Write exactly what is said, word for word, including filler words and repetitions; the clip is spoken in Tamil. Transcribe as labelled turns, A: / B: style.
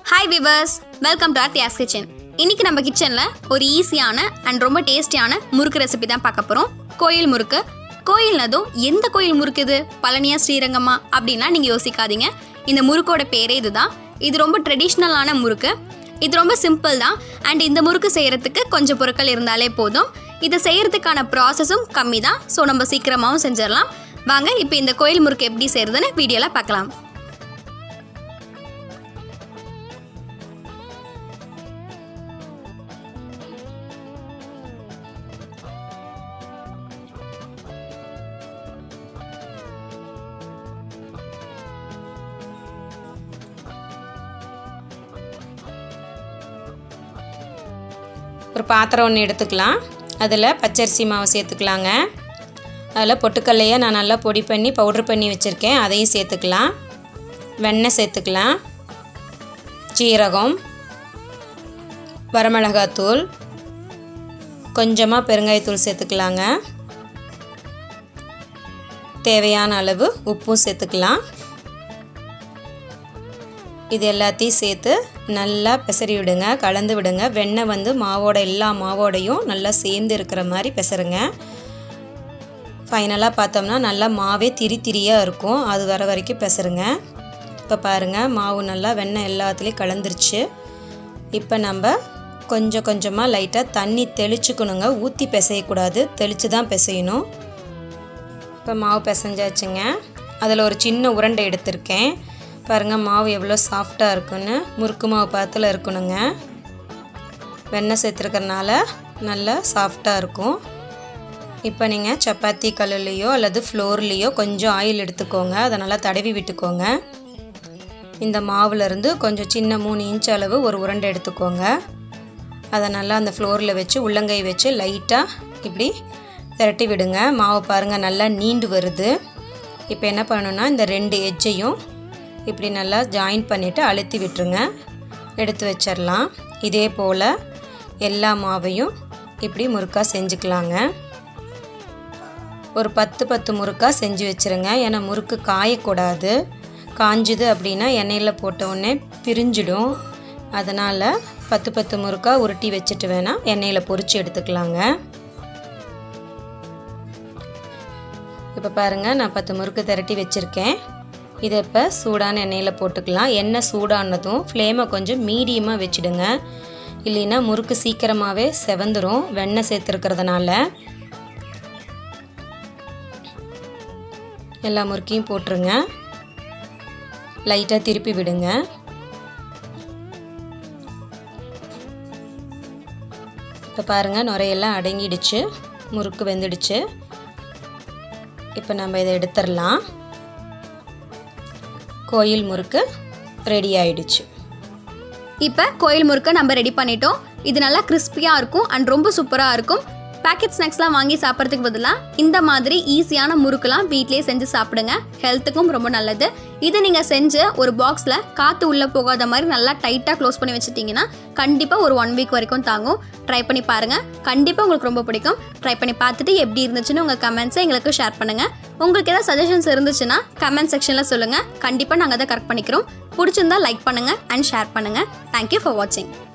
A: Hi viewers, welcome to Arthiya's Kitchen. இன்னைக்கு நம்ம கிச்சன்ல ஒரு ஈஸியான அண்ட் ரொம்ப டேஸ்டியான முறுக்கு ரெசிபி தான் பார்க்க போறோம். கோயில் முறுக்கு. கோயில்னதும் எந்த கோயில் முறுக்கு இது? பழனியா ஸ்ரீரங்கமா அப்படினா நீங்க யோசிக்காதீங்க. இந்த முறுக்கோட பேரே இதுதான். இது ரொம்ப ட்ரெடிஷனலான முறுக்கு. இது ரொம்ப சிம்பிள் தான் அண்ட் இந்த முறுக்கு செய்யறதுக்கு கொஞ்சம் பொருட்கள் இருந்தாலே போதும். இதை செய்யறதுக்கான ப்ராசஸும் கம்மி தான். ஸோ நம்ம சீக்கிரமாகவும் செஞ்சிடலாம். வாங்க இப்போ இந்த கோயில் முறுக்கு எப்படி செய்யறதுன்னு வீடியோல பார்க்கலாம்.
B: ஒரு பாத்திரம் ஒன்று எடுத்துக்கலாம். அதில் பச்சரிசி மாவு சேர்த்துக்கலாங்க. அதில் பொட்டுக்கல்லையை நான் நல்லா பொடி பண்ணி பவுட்ரு பண்ணி வச்சுருக்கேன், அதையும் சேர்த்துக்கலாம். வெண்ணெய் சேர்த்துக்கலாம். சீரகம், வரமிளகாத்தூள், கொஞ்சமாக பெருங்காயத்தூள் சேர்த்துக்கலாங்க. தேவையான அளவு உப்பும் சேர்த்துக்கலாம். இது எல்லாத்தையும் சேர்த்து நல்லா பிசறி விடுங்க, கலந்து விடுங்க. வெண்ணெய் வந்து மாவோட எல்லா மாவோடையும் நல்லா சேர்ந்து இருக்கிற மாதிரி பிசருங்க. ஃபைனலாக பார்த்தோம்னா நல்லா மாவே திரி திரியாக இருக்கும், அது வர வரைக்கும் பிசருங்க. இப்போ பாருங்கள், மாவு நல்லா வெண்ணெய் எல்லாத்துலேயும் கலந்துருச்சு. இப்போ நம்ம கொஞ்சம் கொஞ்சமாக லைட்டாக தண்ணி தெளிச்சுக்கணுங்க. ஊற்றி பிசையக்கூடாது, தெளித்து தான் பிசையணும். இப்போ மாவு பிசைஞ்சாச்சுங்க. அதில் ஒரு சின்ன உருண்டை எடுத்திருக்கேன். பாருங்கள் மாவு எவ்வளோ சாஃப்டாக இருக்குன்னு. முறுக்கு மாவு பாத்தில் இருக்கணுங்க. வெண்ணெய் சேர்த்துருக்கறனால நல்லா சாஃப்டாக இருக்கும். இப்போ நீங்கள் சப்பாத்தி கல்லுலேயோ அல்லது ஃப்ளோர்லேயோ கொஞ்சம் ஆயில் எடுத்துக்கோங்க, அதை நல்லா தடவி விட்டுக்கோங்க. இந்த மாவுலேருந்து கொஞ்சம் சின்ன மூணு இன்ச் அளவு ஒரு உருண்டை எடுத்துக்கோங்க. அதை நல்லா அந்த ஃப்ளோரில் வச்சு உள்ளங்கை வச்சு லைட்டாக இப்படி திரட்டி விடுங்க. மாவு பாருங்கள் நல்லா நீண்டு வருது. இப்போ என்ன பண்ணணுன்னா இந்த ரெண்டு எட்ஜையும் இப்படி நல்லா ஜாயின் பண்ணிவிட்டு அழுத்தி விட்டுருங்க, எடுத்து வச்சிடலாம். இதே போல் எல்லா மாவையும் இப்படி முறுக்காக செஞ்சுக்கலாங்க. ஒரு பத்து பத்து முறுக்காக செஞ்சு வச்சுருங்க. ஏன்னா முறுக்கு காயக்கூடாது. காஞ்சுது அப்படின்னா எண்ணெயில் போட்ட உடனே பிரிஞ்சிடும். அதனால் பத்து பத்து முறுக்காக உருட்டி வச்சுட்டு வேணால் எண்ணெயில் பொரித்து எடுத்துக்கலாங்க. இப்போ பாருங்கள், நான் பத்து முறுக்கு திரட்டி வச்சுருக்கேன். இதை இப்போ சூடான எண்ணெயில் போட்டுக்கலாம். எண்ணெய் சூடானதும் ஃப்ளேமை கொஞ்சம் மீடியமாக வச்சுடுங்க, இல்லைன்னா முறுக்கு சீக்கிரமாகவே செவந்துடும் வெண்ணெய் சேர்த்துருக்கிறதுனால. எல்லா முறுக்கையும் போட்டுருங்க, லைட்டாக திருப்பி விடுங்க. இப்போ பாருங்கள், நுரையெல்லாம் அடங்கிடுச்சு, முறுக்கு வெந்துடுச்சு. இப்போ நம்ம இதை எடுத்துடலாம். கோயில் முறுக்கு ரெடி ஆயிடுச்சு.
A: இப்போ கோயில் முறுக்கை நம்ம ரெடி பண்ணிட்டோம். இது நல்லா கிறிஸ்பியாக இருக்கும் அண்ட் ரொம்ப சூப்பராக இருக்கும். பேக்கெட் ஸ்நாக்ஸ்லாம் வாங்கி சாப்பிட்றதுக்கு பதிலாக இந்த மாதிரி ஈஸியான முறுக்குலாம் வீட்டிலேயே செஞ்சு சாப்பிடுங்க. ஹெல்த்துக்கும் ரொம்ப நல்லது. இதை நீங்கள் செஞ்சு ஒரு பாக்ஸில் காற்று உள்ளே போகாத மாதிரி நல்லா டைட்டாக க்ளோஸ் பண்ணி வச்சுட்டிங்கன்னா கண்டிப்பாக ஒரு ஒன் வீக் வரைக்கும் தாங்கும். ட்ரை பண்ணி பாருங்கள், கண்டிப்பாக உங்களுக்கு ரொம்ப பிடிக்கும். ட்ரை பண்ணி பார்த்துட்டு எப்படி இருந்துச்சுன்னு உங்கள் கமெண்ட்ஸை எங்களுக்கு ஷேர் பண்ணுங்கள். உங்களுக்கு ஏதாவது சஜஷன்ஸ் இருந்துச்சுன்னா கமெண்ட் செக்ஷனில் சொல்லுங்கள். கண்டிப்பாக நாங்கள் அதை கரெக்ட் பண்ணிக்கிறோம். பிடிச்சிருந்தா லைக் பண்ணுங்கள் அண்ட் ஷேர் பண்ணுங்கள். தேங்க்யூ ஃபார் வாட்சிங்.